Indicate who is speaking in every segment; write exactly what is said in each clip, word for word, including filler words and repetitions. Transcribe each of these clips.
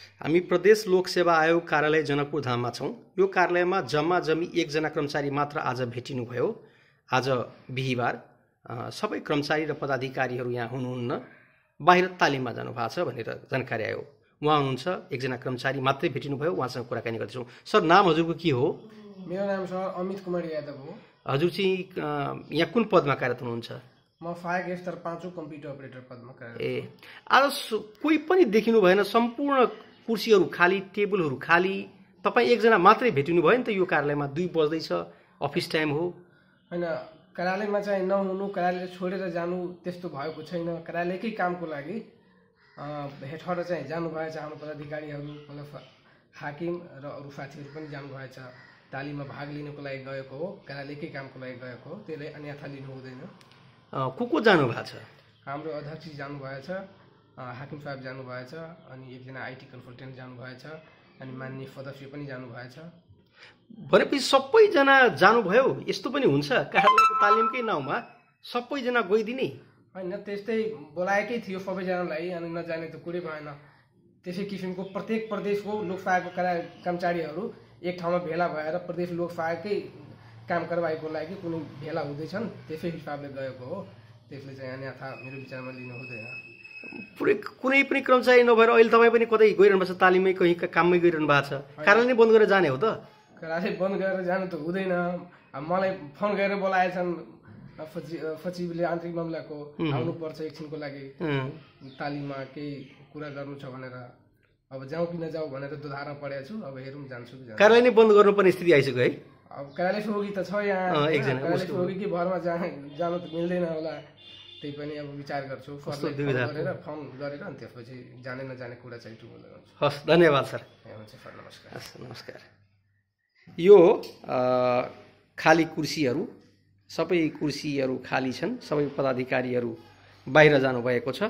Speaker 1: हामी प्रदेश लोकसेवा आयोग कार्यालय जनकपुर धाममा छौँ। यो कार्यालयमा जम्मा जम्मी एकजना कर्मचारी मात्र आज भेटिनुभयो। आज बिहिबार सबै कर्मचारी र पदाधिकारीहरू यहाँ हुनुहुन्न, बाहिर तालिममा जानुभएको छ भनेर जानकारी आयो। उहाँ हुनुहुन्छ, एकजना कर्मचारी मात्रै भेटिनुभयो, उहाँसँग कुराकानी गर्दैछौँ। सर, नाम हजुरको के हो?
Speaker 2: मेरो नाम सर अमित कुमार यादव हो।
Speaker 1: हजुर चाहिँ यहाँ कुन पदमा कार्यरत हुनुहुन्छ?
Speaker 2: म फायर स्तर पाँचौं कम्प्युटर अपरेटर पदमा कार्यरत।
Speaker 1: ए, आज कोही पनि देखिनु भएन, सम्पूर्ण कुर्सीहरू खाली, टेबलहरू खाली, तपाईँ एकजना मात्रै भेटिनु भयो नि त। यो कार्यालयमा दुई बज्दैछ, अफिस टाइम हो
Speaker 2: होइन। कार्यालयमा चाहिँ नहुनु, कार्यालय छोडेर जानु त्यस्तो भएको छैन। कार्यालयकै कामको लागि हेठबाट चाहिँ जानुभएछ हाम्रो पदाधिकारीहरू, मतलब हाकिम र अरू साथीहरू पनि जानुभएछ। तालिममा भाग लिनको लागि गएको हो, कार्यालयकै कामको लागि गएको हो, त्यसले अन्यथा लिनु हुँदैन।
Speaker 1: को को जानु भएको छ?
Speaker 2: हाम्रो अध्यक्ष जानुभएछ, हाकिम साहब जानुभएछ, अनि एकजना आइटी कन्सल्टेन्ट जानुभएछ, अनि मान्य सदस्य पनि जानुभएछ।
Speaker 1: भनेपछि सबैजना जानुभयो? यस्तो पनि हुन्छ कार्यालयको तालिमकै नाउँमा सबैजना गइदिने?
Speaker 2: होइन, त्यस्तै बोलाएकै थियो सबैजनालाई, अनि नजाने त कुरै भएन। त्यसै किसिमको प्रत्येक प्रदेशको लोकसेवाको कार्य कर्मचारीहरू एक ठाउँमा भेला भएर प्रदेश लोकसेवाकै काम कारबाहीको लागि कुनै भेला हुँदैछन्, त्यसै हिसाबले गएको हो। त्यसले चाहिँ अन्यथा मेरो विचारमा लिनु हुँदैन।
Speaker 1: पुरै कुनै पनि कर्मचारी नभएर अहिले तपाईँ पनि कतै गइरहनु भएको छ, तालिमै कहीँ काममै गइरहनु भएको छ, कार्यालय नै बन्द गरेर जाने हो त?
Speaker 2: कार्यालय बन्द गरेर जानु त हुँदैन। मलाई फोन गरेर बोलाएछन् सचिवले आन्तरिक मामिलाको, आउनुपर्छ एकछिनको लागि तालिममा केही कुरा गर्नु छ भनेर। अब जाउँ कि नजाउँ भनेर दोधारमा परेको छु। अब हेरौँ जान्छु कि जान्छु।
Speaker 1: कार्यालय नै बन्द गर्नुपर्ने स्थिति आइसक्यो है?
Speaker 2: अब कार्यालय सोगी त छ यहाँ, कार्यालय सोगी कि भरमा जान जानु त मिल्दैन होला। त्यही पनि अब विचार गर्छु, गरेर फोन गरेर अनि त्यसपछि जाने नजाने कुरा चाहिँ टुङ्गो गर्छु।
Speaker 1: हस्, धन्यवाद सर।
Speaker 2: हुन्छ सर, नमस्कार।
Speaker 1: हस्, नमस्कार। यो खाली कुर्सीहरू, सबै कुर्सीहरू खाली छन्, सबै पदाधिकारीहरू बाहिर जानुभएको छ,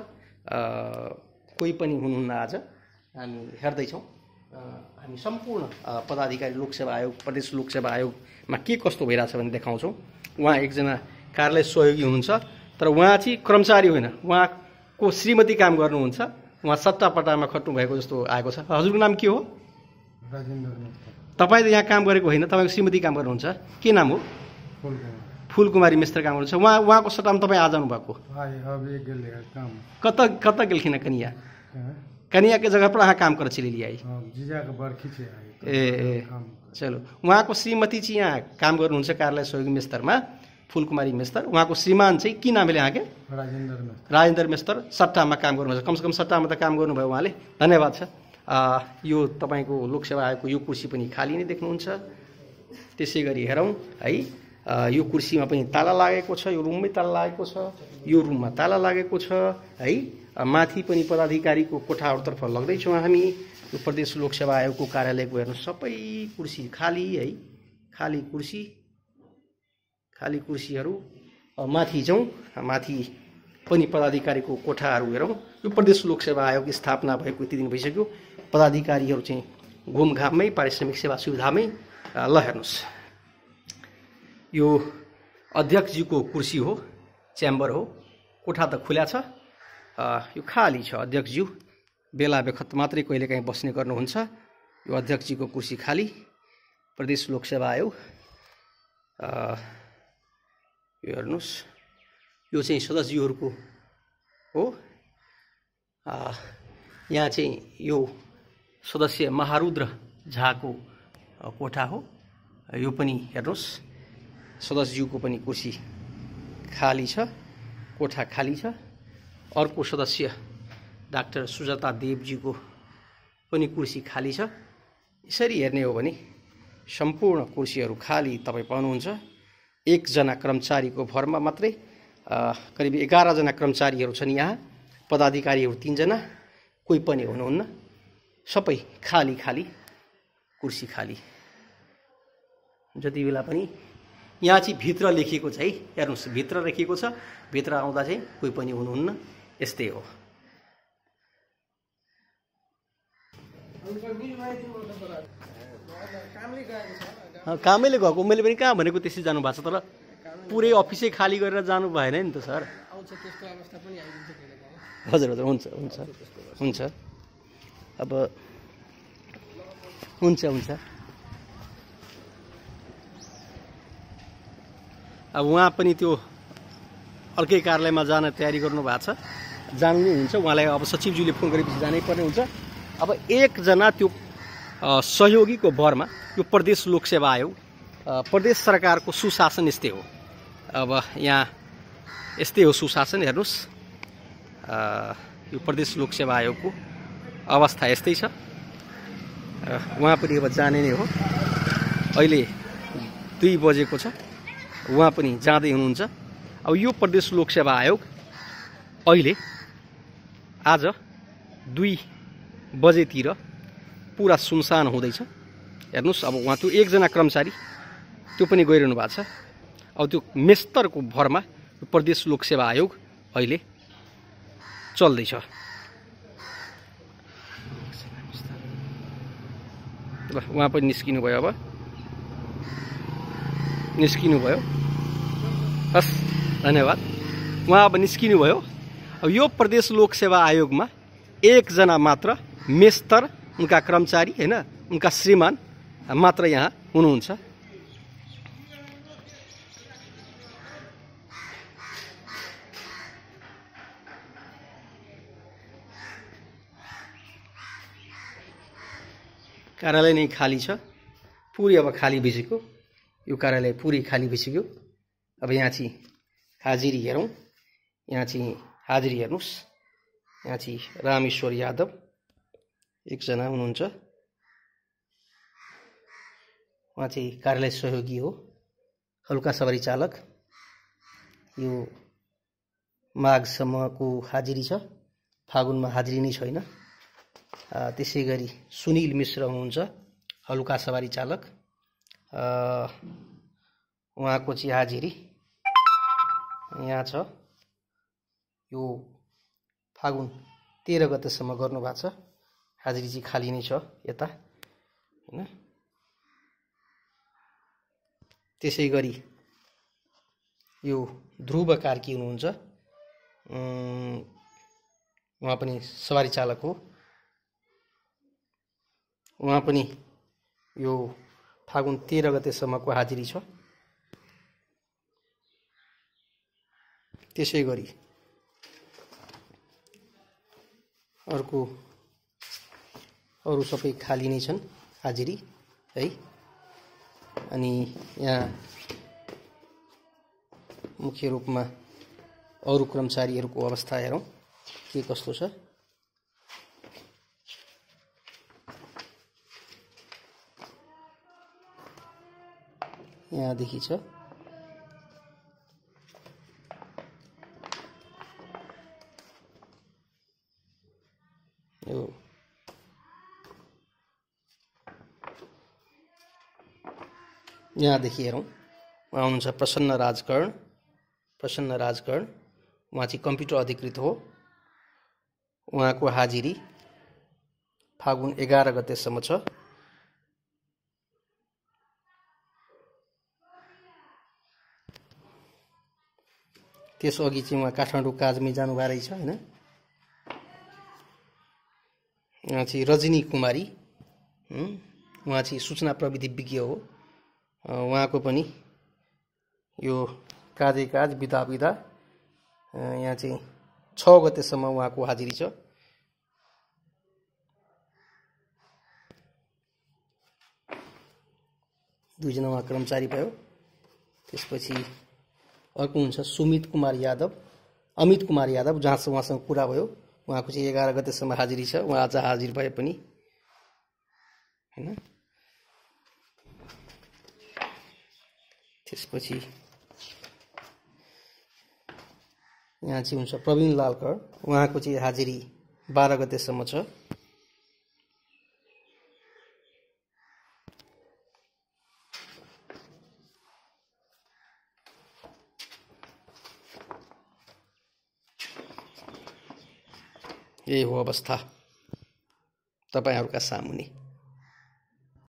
Speaker 1: कोही पनि हुनुहुन्न। आज हामी हेर्दैछौँ, हामी सम्पूर्ण पदाधिकारी लोकसेवा आयोग, प्रदेश लोकसेवा आयोगमा के कस्तो भइरहेछ भने देखाउँछौँ। उहाँ एकजना कार्यालय सहयोगी हुनुहुन्छ, तर उहाँ चाहिँ कर्मचारी होइन, उहाँको श्रीमती काम गर्नुहुन्छ। उहाँ सट्टापट्टामा खट्नु भएको जस्तो आएको छ। हजुरको नाम के हो?
Speaker 3: राजेन्द्र।
Speaker 1: तपाईँ त यहाँ काम गरेको होइन, तपाईँको श्रीमती काम गर्नुहुन्छ। के नाम हो? फुलकुमारी मिश्र काम गर्नुहुन्छ। उहाँ उहाँको सट्टामा तपाईँ आ जानु भएको? कता कता गेलखिन? कनिया कनिया के जगह पर अहाँ काम कर चली आई? ए ए चलो, उहाँको श्रीमती चाहिँ यहाँ काम गर्नुहुन्छ कार्यालय सहयोगी मिस्तरमा, फुलकुमारी मिस्तर। उहाँको श्रीमान चाहिँ के नामले आके?
Speaker 3: राजेन्द्र मिस्तर।
Speaker 1: राजेन्द्र मिस्तर सट्टामा काम गर्नुहुन्छ। कमसेकम सट्टामा त काम गर्नुभयो उहाँले, धन्यवाद छ। यो तपाईँको लोकसेवा आयोगको यो कुर्सी पनि खाली नै देख्नुहुन्छ। त्यसै गरी हेरौँ है, यो कुर्सीमा पनि ताला लागेको छ, यो रुममै ताला लागेको छ, यो रुममा ताला लागेको छ है। माथि पनि पदाधिकारीको कोठाहरूतर्फ लग्दैछौँ हामी। यो प्रदेश लोकसेवा आयोगको कार्यालयको हेर्नु, सबै कुर्सी खाली है, खाली कुर्सी, खाली कुर्सीहरू। माथि जाउँ, माथि पनि पदाधिकारीको कोठाहरू हेरौँ। यो प्रदेश लोकसेवा आयोग स्थापना भएको यति दिन भइसक्यो। पदाधिकारीहरू चाहिँ घुमघाममै, पारिश्रमिक सेवा सुविधामै। ल हेर्नुहोस्, यो अध्यक्षजीको कुर्सी हो, च्याम्बर हो, कोठा त खुला छ, यो खाली छ। अध्यक्षज्यू बेला बेखत मात्रै कहिले काहीँ बस्ने गर्नुहुन्छ। यो अध्यक्षजीको कुर्सी खाली, प्रदेश लोकसेवा आयोग। यो हेर्नुहोस्, यो चाहिँ सदस्यहरूको हो। यहाँ चाहिँ यो सदस्य महारुद्र झाको कोठा हो। यो पनि हेर्नुहोस्, सदस्यज्यूको पनि कुर्सी खाली छ, कोठा खाली छ। अर्को सदस्य डाक्टर सुजाता देवजीको पनि कुर्सी खाली छ। यसरी हेर्ने हो भने सम्पूर्ण कुर्सीहरू खाली तपाईँ पाउनुहुन्छ। एकजना कर्मचारीको भरमा मात्रै करिब एघारजना कर्मचारीहरू छन् यहाँ, पदाधिकारीहरू तीनजना, कोही पनि हुनुहुन्न, सबै खाली खाली कुर्सी खाली। जति बेला पनि यहाँ चाहिँ भित्र लेखिएको छ है, हेर्नुहोस् भित्र लेखिएको छ, भित्र आउँदा चाहिँ कोही पनि हुनुहुन्न। यस्तै हो। कामैले गएको, मैले पनि कहाँ भनेको त्यसै जानु भएको छ, तर पुरै अफिसै खाली गरेर जानु भएन नि त सर। हजुर हजुर, हुन्छ हुन्छ हुन्छ। अब हुन्छ हुन्छ अब उहाँ पनि त्यो अर्कै कार्यालयमा जान तयारी गर्नु भएको छ, जानु नै हुन्छ। उहाँलाई अब सचिवज्यूले फोन गरेपछि जानै पर्ने हुन्छ। अब एकजना त्यो सहयोगीको भरमा यो प्रदेश लोकसेवा आयोग, प्रदेश सरकारको सुशासन यस्तै हो। अब यहाँ यस्तै हो सुशासन। हेर्नुहोस् यो प्रदेश लोकसेवा आयोगको अवस्था यस्तै छ। उहाँ पनि अब जाने नै हो। अहिले दुई बजेको छ, उहाँ पनि जाँदै हुनुहुन्छ। अब यो प्रदेश लोकसेवा आयोग अहिले आज दुई बजेतिर पुरा सुनसान हुँदैछ। हेर्नुहोस् अब उहाँ त्यो एकजना कर्मचारी त्यो पनि गइरहनु भएको छ। अब त्यो मेस्तरको भरमा प्रदेश लोकसेवा आयोग अहिले चल्दैछ। ल उहाँ पनि निस्किनु भयो। अब निस्किनु भयो। हस् धन्यवाद। उहाँ अब निस्किनु भयो। अब यो प्रदेश लोकसेवा आयोगमा एकजना मात्र मेस्तर, उनका कर्मचारी हैन, उनका श्रीमान मात्र यहाँ हुनुहुन्छ। कार्यालय नै खाली छ, पुरै अब खाली भइसक्यो। यो कार्यालय पुरै खाली भइसक्यो। अब यहाँ चाहिँ हाजिरी हेरौँ। यहाँ चाहिँ हाजिरी हेर्नुहोस्। यहाँ चाहिँ रामेश्वर यादव एकजना हुनुहुन्छ। उहाँ चाहिँ कार्यालय सहयोगी हो, हल्का सवारी चालक। यो माघसम्मको हाजिरी छ, फागुनमा हाजिरी नै छैन। त्यसै गरी सुनिल मिश्र हुनुहुन्छ, हलुका सवारी चालक। उहाँको चाहिँ हाजिरी यहाँ छ। यो फागुन तेह्र गतेसम्म गर्नुभएको छ। हाजिरी चाहिँ खाली नै छ यता हैन। त्यसै गरी यो ध्रुव कार्की हुनुहुन्छ, उहाँ पनि सवारी चालक हो। उहाँ पनि यो फागुन तेह्र गतेसम्मको हाजिरी छ। त्यसै गरी अर्को अरू सबै खाली नै छन् हाजिरी है। अनि यहाँ मुख्य रूपमा अरू कर्मचारीहरूको अवस्था हेरौँ के कस्तो छ। यहाँदेखि छ। यो यहाँदेखि हेरौँ। उहाँ हुनुहुन्छ प्रसन्न राजकर्ण। प्रसन्न राजकर्ण उहाँ चाहिँ कम्प्युटर अधिकृत हो। उहाँको हाजिरी फागुन एघार गतेसम्म छ। त्यसअघि चाहिँ उहाँ काठमाडौँ काजमै जानुभएको रहेछ हैन। उहाँ चाहिँ रजनी कुमारी, उहाँ चाहिँ सूचना प्रविधि विज्ञ हो। उहाँको पनि यो काजै काज बिदा बिदा यहाँ चाहिँ छ गतेसम्म उहाँको हाजिरी छ। दुईजना उहाँ कर्मचारी भयो। त्यसपछि अर्को हुन्छ सुमित कुमार यादव, अमित कुमार यादव, जहाँ उहाँसँग कुरा भयो। उहाँको चाहिँ एघार गतेसम्म हाजिरी छ। उहाँ आज हाजिर भए पनि हैन। त्यसपछि यहाँ चाहिँ हुन्छ प्रवीण लालकर। उहाँको चाहिँ हाजिरी बाह्र गतेसम्म छ। यही हो अवस्था तपाईहरुका सामुन्ने।